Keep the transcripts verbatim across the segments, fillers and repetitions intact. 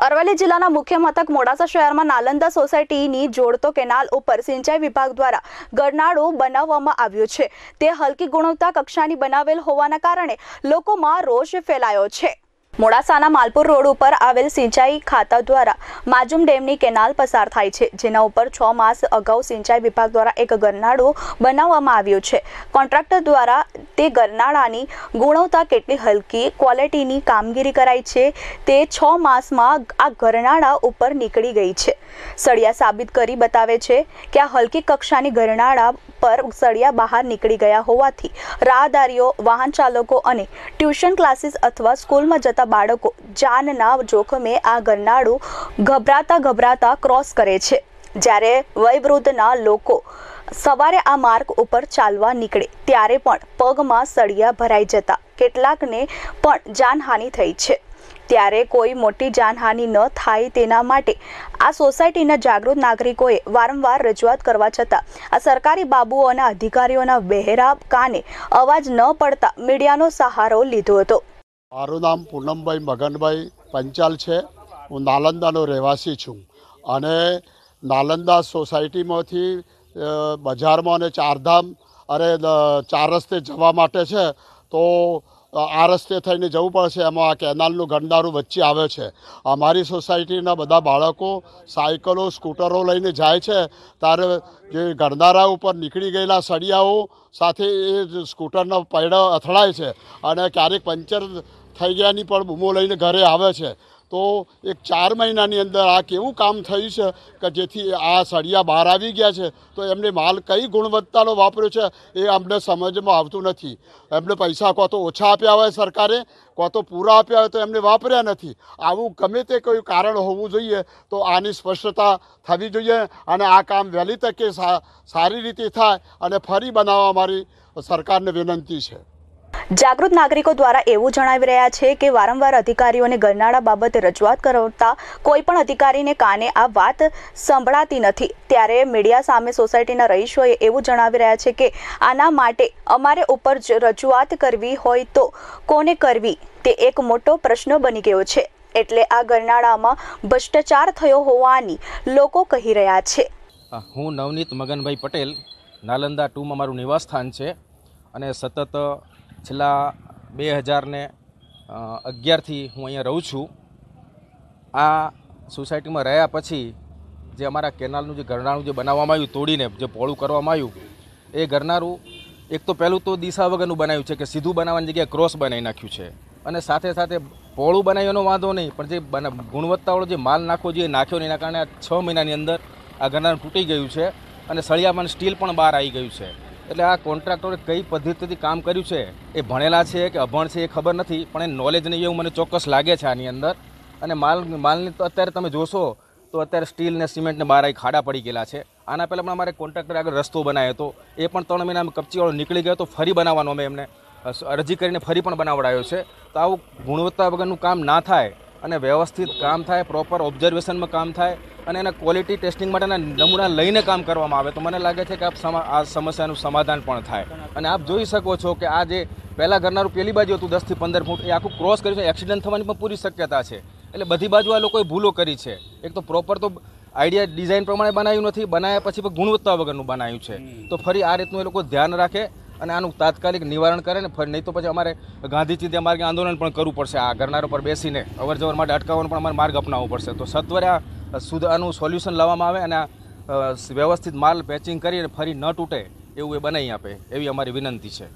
અરવલ્લી જિલ્લાના મુખ્ય મથક મોડાસા શહેરમાં નાલંદા સોસાયટીની જોડતો કેનાલ ઉપર સિંચાઈ વિભાગ દ્વારા ગરનાળું બનાવવામાં આવ્યું છે। તે હલકી ગુણવત્તા કક્ષાની બનાવેલ હોવાના કારણે લોકોમાં રોષ ફેલાયો છે। મોડાસાના માલપુર રોડ ઉપર આવેલ સિંચાઈ ખાતા દ્વારા માજુમ ડેમની કેનાલ પસાર થાય છે, જેના ઉપર છ માસ અગાઉ સિંચાઈ વિભાગ દ્વારા એક ગરનાળું બનાવવામાં આવ્યું છે। કોન્ટ્રાક્ટર દ્વારા તે ગરનાળાની ગુણવત્તા કેટલી હલકી ક્વોલિટીની કામગીરી કરાઈ છે તે છ માસમાં આ ગરનાળા ઉપર નીકળી ગઈ છે। સળિયા સાબિત કરી બતાવે છે કે આ હલકી કક્ષાની ગરનાળા પર સળિયા બહાર નીકળી ગયા હોવાથી રાહદારીઓ, વાહન ચાલકો અને ટ્યુશન ક્લાસીસ અથવા સ્કૂલમાં જતા બાળકો જાનના જોખમે આ ગરનાળું ગભરાતા ગભરાતા ક્રોસ કરે છે, જ્યારે વયવૃદ્ધના લોકો સવારે આ માર્ગ ઉપર ચાલવા નીકળે ત્યારે પણ પગમાં સળિયા ભરાઈ જતા કેટલાકને પણ જાનહાનિ થઈ છે। ત્યારે કોઈ મોટી જાનહાનિ ન થાય તેના માટે આ સોસાયટીના જાગૃત નાગરિકોએ વારંવાર રજૂઆત કરવા છતાં આ સરકારી બાબુઓના અધિકારીઓના બહેરા કાને અવાજ ન પડતા મીડિયાનો સહારો લીધો હતો। મારું નામ પૂનમભાઈ મગનભાઈ પંચાલ છે। હું નાલંદાનો રહેવાસી છું અને નાલંદા સોસાયટીમાંથી બજારમાં અને ચારધામ અરે ચાર રસ્તે જવા માટે છે તો આ રસ્તે થઈને જવું પડશે। એમાં આ કેનાલનું ગરનાળું વચ્ચે આવે છે। અમારી સોસાયટીના બધા બાળકો સાયકલો સ્કૂટરો લઈને જાય છે ત્યારે જે ગરનાળા ઉપર નીકળી ગયેલા સળિયાઓ સાથે એ સ્કૂટરના પૈડા અથડાય છે અને ક્યારેક પંચર થઈ ગયાની પણ બૂમો લઈને ઘરે આવે છે। તો એક ચાર મહિનાની અંદર આ કેવું કામ થયું છે કે જેથી આ સળિયા બહાર આવી ગયા છે, તો એમને માલ કઈ ગુણવત્તાનો વાપર્યો છે એ અમને સમજમાં આવતું નથી। એમને પૈસા કાં તો ઓછા આપ્યા હોય સરકારે, કાં તો પૂરા આપ્યા હોય તો એમને વાપર્યા નથી। આવું ગમે તે કોઈ કારણ હોવું જોઈએ તો આની સ્પષ્ટતા થવી જોઈએ અને આ કામ વહેલી તકે સારી રીતે થાય અને ફરી બનાવવા મારી સરકારને વિનંતી છે। જાગૃત નાગરિકો દ્વારા એવું જણાવી રહ્યા છે કે વારંવાર અધિકારીઓને ગરનાળા બાબતે રજૂઆત કરતા કોઈ પણ અધિકારીને કાને આ વાત સંભળાતી નથી। ત્યારે મીડિયા સામે સોસાયટીના રહીશોએ એવું જણાવી રહ્યા છે કે આના માટે અમારે ઉપર રજૂઆત કરવી હોય તો કોને કરવી તે એક મોટો પ્રશ્ન બની ગયો છે। એટલે આ ગરનાળામાં ભ્રષ્ટાચાર થયો હોવાની લોકો કહી રહ્યા છે। હું નવનીત મગનભાઈ પટેલ, નાલંદા ટુમાં મારું નિવાસ સ્થાન છે અને સતત છેલ્લા બે હજાર ને અગિયારથી હું અહીંયા રહું છું। આ સોસાયટીમાં રહ્યા પછી જે અમારા કેનાલનું જે ગરનાળું જે બનાવવામાં આવ્યું, તોડીને જે પહોળું કરવામાં આવ્યું, એ ગરનાળું એક તો પહેલું તો દિશા વગરનું બનાવ્યું છે કે સીધું બનાવવાની જગ્યાએ ક્રોસ બનાવી નાખ્યું છે અને સાથે સાથે પહોળું બનાવ્યો એનો વાંધો નહીં, પણ જે ગુણવત્તાવાળો જે માલ નાખવો જોઈએ નાખ્યો નહીં, એના કારણે આ છ મહિનાની અંદર આ ગરનાળું તૂટી ગયું છે અને સળિયામાં સ્ટીલ પણ બહાર આવી ગયું છે। એટલે આ કોન્ટ્રાક્ટરે કઈ પદ્ધતિથી કામ કર્યું છે, એ ભણેલા છે કે અભણ છે એ ખબર નથી, પણ એ નોલેજ નહીં એવું મને ચોક્કસ લાગે છે આની અંદર। અને માલ માલની તો અત્યારે તમે જોશો તો અત્યારે સ્ટીલ ને સિમેન્ટ ને બહાર આવી ખાડા પડી ગયેલા છે। આના પહેલાં પણ અમારે કોન્ટ્રાક્ટરે આગળ રસ્તો બનાવ્યો હતો, એ પણ ત્રણ મહિનામાં કપચીવાળો નીકળી ગયો તો ફરી બનાવવાનો અમે એમને અરજી કરીને ફરી પણ બનાવડાયો છે। તો આવું ગુણવત્તા વગરનું કામ ના થાય અને વ્યવસ્થિત કામ થાય, પ્રોપર ઓબ્ઝર્વેશનમાં કામ થાય અને એના ક્વોલિટી ટેસ્ટિંગ માટેના નમૂના લઈને કામ કરવામાં આવે તો મને લાગે છે કે આ સમસ્યાનું સમાધાન પણ થાય। અને આપ જોઈ શકો છો કે આ જે પહેલાં ગરનાળું પેલી બાજુ હતું દસથી પંદર ફૂટ, એ આખું ક્રોસ કર્યું છે, એક્સિડન્ટ થવાની પણ પૂરી શક્યતા છે। એટલે બધી બાજુ આ લોકોએ ભૂલો કરી છે। એક તો પ્રોપર તો આઈડિયા ડિઝાઇન પ્રમાણે બનાવ્યું નથી, બનાવ્યા પછી પણ ગુણવત્તા વગરનું બનાવ્યું છે। તો ફરી આ રીતનું એ લોકો ધ્યાન રાખે અને આનું તાત્કાલિક નિવારણ કરે ને ફરી, નહીં તો પછી અમારે ગાંધી ચિંધ્યા માર્ગે આંદોલન પણ કરવું પડશે। આ ગરનાળા પર બેસીને અવર જવર માટે અટકાવવાનો પણ અમારે માર્ગ અપનાવવો પડશે। તો સત્વરે આ શુદ્ધ આનું સોલ્યુશન લાવવામાં આવે અને આ વ્યવસ્થિત માલ પેચિંગ કરીને ફરી ન તૂટે એવું એ બનાવી આપે એવી અમારી વિનંતી છે।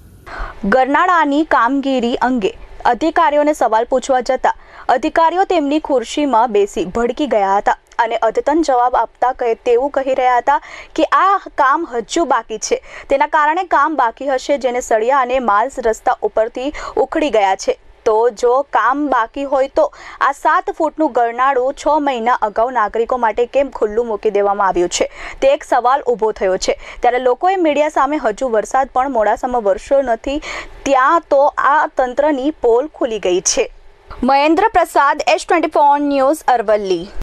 ગરનાળાની કામગીરી અંગે અધિકારીઓને સવાલ પૂછવા જતા અધિકારીઓ તેમની ખુરશીમાં બેસી ભડકી ગયા હતા અને અદ્યતન જવાબ આપતા કહે તેવું કહી રહ્યા હતા કે આ કામ હજુ બાકી છે, તેના કારણે કામ બાકી હશે, જેને સળિયા અને માલ રસ્તા ઉપરથી ઉખડી ગયા છે। તો જો કામ બાકી હોય તો આ સાત ફૂટનું ગરનાળું છ મહિના અગાઉ નાગરિકો માટે કેમ ખુલ્લું મૂકી દેવામાં આવ્યું છે તે એક સવાલ ઊભો થયો છે। ત્યારે લોકોએ મીડિયા સામે હજુ વરસાદ પણ મોડાસામાં વરસ્યો નથી ત્યાં તો આ તંત્રની પોલ ખુલી ગઈ છે। Mahendra Prasad, S twenty four news, Aravalli.